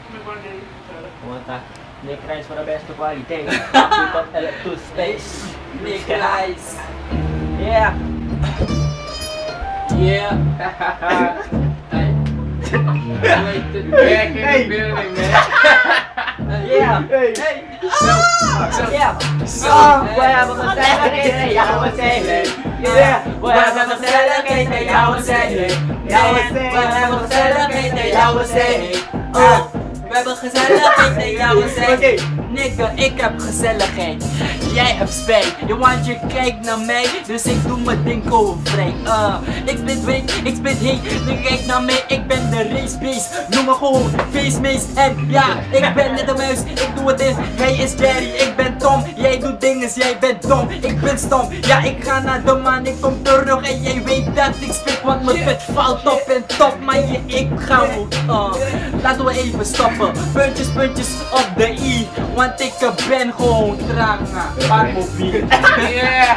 Pumunta. Nick Rice for the best quality. We got to space. Nick Rice. Yeah. Yeah. Back in the building, man. Yeah. Hey. Yeah. Whatever the celebrate, y'all was saying. Yeah. Whatever the celebrate, y'all was saying. Whatever the celebrate, y'all was saying. We hebben gezelligheid en jou zeggen. Nigga, ik heb gezelligheid. Jij hebt spijt, want je kijkt naar mij, dus ik doe mijn ding gewoon vrij. Ik spit week, ik spit heet, je kijkt naar mij, ik ben de racebeest. Noem me gewoon facemeest. En ja, ik ben net een muis, ik doe het eens. Hij is Jerry, ik ben Tom. Jij doet dingen, jij bent dom, ik ben stom. Ja, ik ga naar de maan, ik kom terug en jij weet dat ik spit, want mijn pet valt op en top. Maar ik ga ook, laten we even stoppen. Puntjes, puntjes op de i, want ik ben gewoon tranga. Armobiel. Yeah.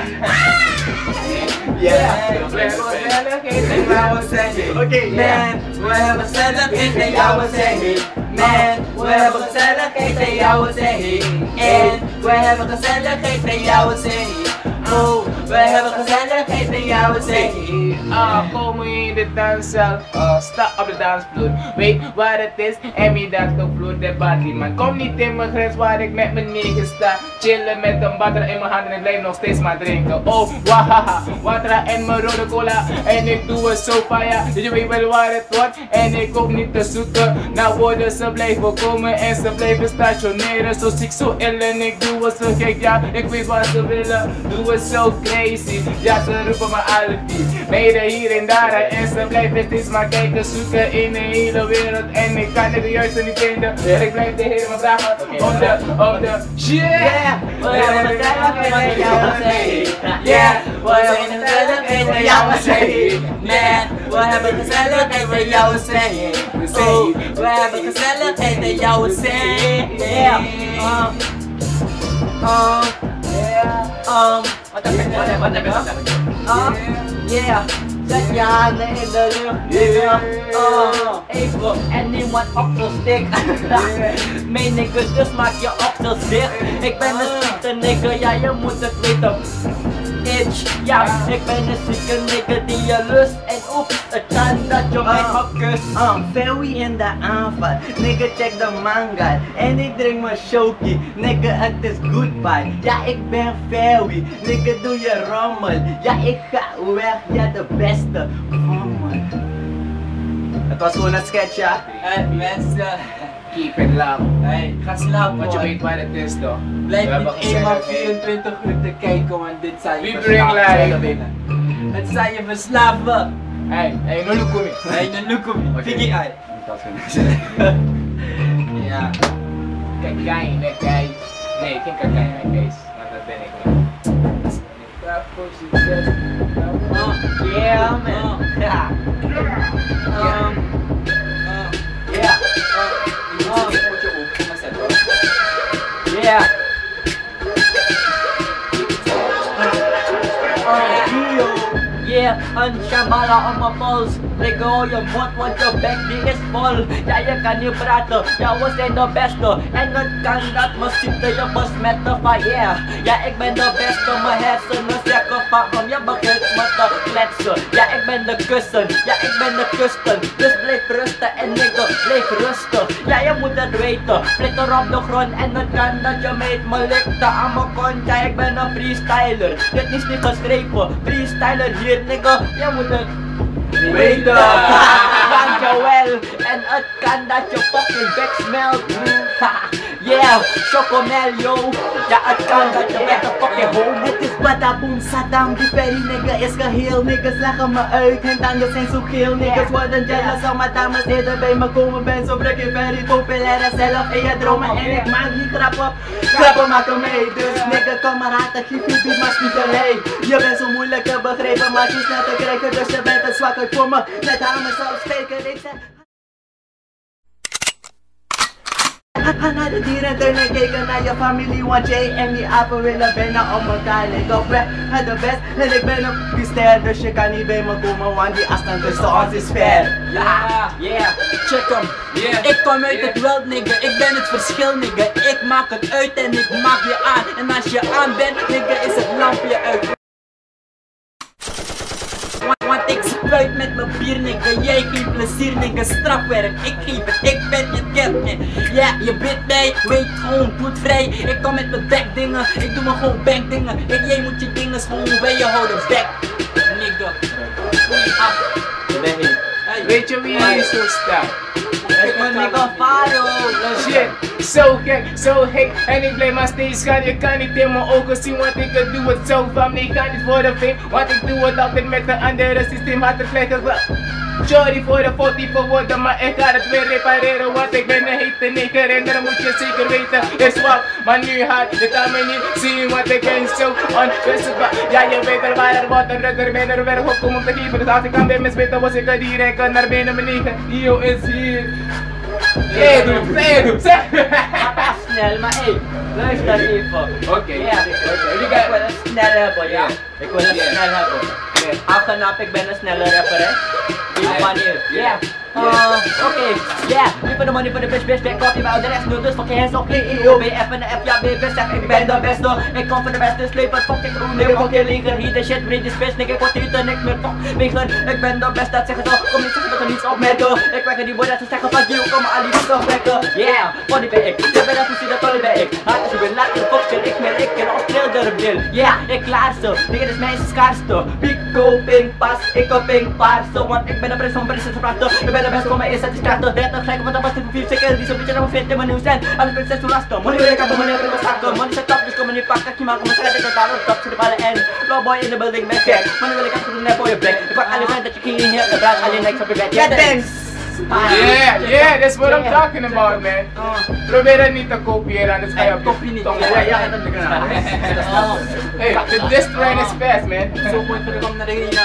We hebben gezelligheid en jou was saying. Man, we hebben gezelligheid en jou was saying. Man, we hebben gezelligheid en jou was saying. En we hebben gezelligheid en jou was saying. Oh, we hebben gezelligheid en jou was saying. Kom in de danszaal, sta op de dansvloer. Weet waar het is en wie dat gevloerd de body. Man, kom niet in mijn grens waar ik met mijn negen sta. Chillen met een butter in mijn hand en ik blijf nog steeds maar drinken. Oh, wahaha, water en mijn rode cola. En ik doe het zo fire, dus je weet wel waar het wordt. En ik hoef niet te zoeken naar woorden, ze blijven komen en ze blijven stationeren. Zo ziek, zo ill en ik doe het zo gek, ja, ik weet wat ze willen. Doe het zo crazy, ja, ze roepen me alibi. Mede hier en daar en ze blijven steeds maar kijken, zoeken in de hele wereld. En ik kan het de juiste niet vinden, ik blijf de heren me vragen om de shit. We hebben gezelligheid en jou was saying. Yeah, we hebben gezelligheid en jou was saying. Man, we hebben gezelligheid en jou was saying. Oh, we hebben gezelligheid en jou was saying. Yeah. Wat heb je? Yeah. Zet je handen in de lucht, nigga. Even en niemand op de stick. Mijn nigga, dus maak je oksels dicht. Ik ben een zieke nigga, ja je moet het weten. Itch, ja, ik ben een zieke nigga die je lust. En oeps, het kan dat je mij opkust. Fairy in de aanval, nigga check de manga. En ik drink mijn shoki, nigga het is goodbye. Ja ik ben Fairy, nigga doe je rommel. Ja ik ga weg, ja de beste rommel. Het was gewoon een sketch, ja. Hey mensen, Keep it low. hey, ga slapen Want je man. weet waar het is toch? Blijf We hebben niet eenmaal gezelligheid. 24 uur te kijken, want dit zijn je We bring life. Het zijn je verslaven. Hey, no look at me. Hey, dan look op me. Figgy eye. Ja. Kakain, guys. Nee, geen kakain, guys. Maar dat ben ik niet. Ik ga voor succes. Yeah man. Ja. Yeah. Yeah, een Shambhala op mijn pols. Nigga, hou je mond, want je bek die is vol. Ja, je kan niet praten, ja, we zijn de beste. En het kan dat we ziekte je besmetten van yeah. Ja, ik ben de beste, mijn hersenen zeggen van je begint me te kletsen. Ja, ik ben de kussen, ja, ik ben de kusten. Dus blijf rusten en nigga, blijf rustig. Ja, je moet het weten, flikker op de grond. En het kan dat je meet me likte aan mijn kont. Ja, ik ben een freestyler, dit is niet geschreven. Freestyler hier, nigga, je moet het weten. Dankjewel. En het kan dat je fucking bek smelt. Yeah, chocomel yo. Ja, het kan dat je met een fucking home. Het is badaboom, Saddam, die Ferry nigga is geheel. Niggas leggen me uit en dan zijn zo geel. Niggas worden jealous al mijn dames eerder bij me komen. Ben zo breaking very populair en zelf in je dromen. En ik maak niet grappen, grappen maken mee. Dus nigga, kom maar aan, geef je beat maar spiegelij. Je bent zo moeilijk te begrijpen, maar je snel te krijgen. Dus je bent een zwakker voor me, net hamers opsteken. Ik zeg naar de dieren en keken naar je familie, want jij en die apen willen bijna om elkaar liggen. Op weg naar de best en ik ben op die ster, dus je kan niet bij me komen, want die afstand tussen ons is ver. Yeah, check hem. Ik kom uit het wild, nigga. Ik ben het verschil, nigga. Ik maak het uit en ik maak je aan. En als je aan bent, nigga, is het lampje uit. Want ik spuit met mijn bier, nigga. Jij geeft plezier, nigga. Strafwerk, ik geef het. Ik ben je captain. Ja, je bent mij. Weet gewoon, doe het vrij. Ik kom met mijn backdingen. Ik doe me gewoon bankdingen. En jij moet je dingen gewoon bij je houden. Back, nigga. Af. Weet je wie hier zo staat? Ik ben nigga Faro. Shit, zo gek, zo heet. En ik blijf maar steeds gaan. Je kan niet in mijn ogen zien, want ik doe het zo van. Ik ga niet voor de fame, want ik doe het altijd met een andere systeem. Had het leggen wel. Sorry voor de fout die verwoorden, maar ik ga het weer repareren. Want ik ben een hete nigger en dat moet je zeker weten. Is wat, maar nu gaat je kan me niet zien, want ik ben zo onwisselijk. Ja, je weet al waar er wat er rugger ben er weer gekomen om te geven. Dus als ik aan ben misbeten, was ik er direct naar binnen beneden. Io is hier. Hey, zeg! Snel, maar hey, luister even. Oké. Ik wil een snel hebben, ja. Ik wil een snel hebben. Afgenap, ik ben een snelle rapper, hè. Die manier, ja. Oké, nu voor de money, voor de bitch, back off, je wou de rest nu, dus fuck je hands op, EOB, F en de F, ja, baby, zeg, ik ben de beste. Ik kom voor de beste, sleepers, fuck je groen, nigga, fuck je leger, hier de shit, breed is best, nigga, ik word hier te niks meer, fuck, wegen, ik ben de beste, dat zeggen zo, kom niet zeggen dat er niets opmerken. Ik werk die boy, dat ze zeggen, fuck you, kom maar al die fuck wekken, yeah, body ben ik, je bent dat pussy, dat tolly ben ik, hard als je wil, laat je fuck, ik meer, ik en als trilder wil, yeah, ik klaar zo, nigga, dit is mijn schaarste, pico, ping, pas, ik op ping, paarse, want ik ben de beste van Brits, ik ben de beste van mijn eerste, het is krachtig, 30 gelijk, want dat was de 4 seconden, die zo'n beetje naar mijn vriend in mijn nieuws zijn, alle prinses hoe lastig, money wil ik hebben, money wil ik zakken, money zet op, dus kom me niet pakken, je maakt me schrijven, ik ga op top, zit de ballen en, flow boy in de building, ben gek, money wil ik even doen, net voor je bek, ik pak alle vent dat je ging in heel, de bruid, alleen niks op je bed, yeah, thanks! Yeah, that's what I'm talking about, man. Probeer het niet te kopiëren, anders ga je op Kopie niet. Ja, dat lukt nou. Hey, this train is fast, man. Zo mooi voor de kop naar de arena.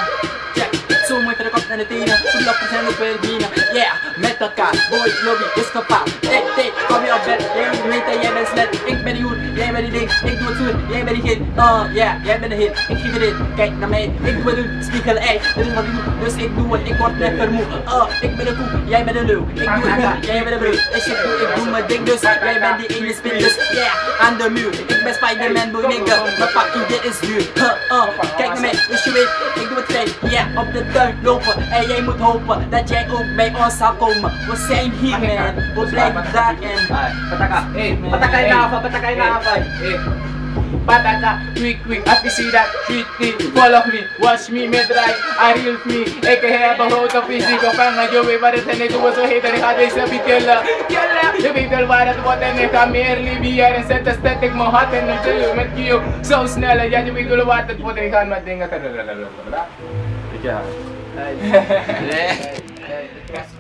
Zo mooi voor de kop naar de tenen. Toen lopen zijn op Belgina. Yeah, met elkaar. Boy, lobby, is gepaald. Hey, kom je op bed. Jij weet dat jij bent slet. Ik ben die hoer, jij bent die ding. Ik doe het goed, jij bent die hit. Yeah, jij bent de hit. Ik geef je dit. Kijk naar mij. Ik wil doen, spiegel, ey. Dit is wat ik doe, dus ik doe het. Ik word net vermoe. Ik ben de koe, jij bent de leeuw. Ik doe het goed, jij bent de breuk. Ik zit goed, ik doe mijn ding dus. Jij bent die ene spin dus. Yeah, aan de muur. Ik ben Spider-Man, boy, nigga. Mijn pakje, dit is duur. Kijk naar mij, dus je weet. Ik doe het vrij. Yeah, op de tuin lopen. En jij moet hopen dat jij ook bij ons zal komen. We zijn hier, man. We blijven daarin. Pataka, pataka in de pataka in de Pataka, quick, if you see that, treat me, follow me, watch me, me dry, I real me. Ik heb een grote visie, gevangen, je weet wat het en ik doe zo heet en ik ga deze vertellen. Je weet wel waar het wordt en ik ga meer liefje en zet zet ik mijn hart en een met you. Zo snel, ja je weet wel wat het wordt en ik ga met dingen. Ja.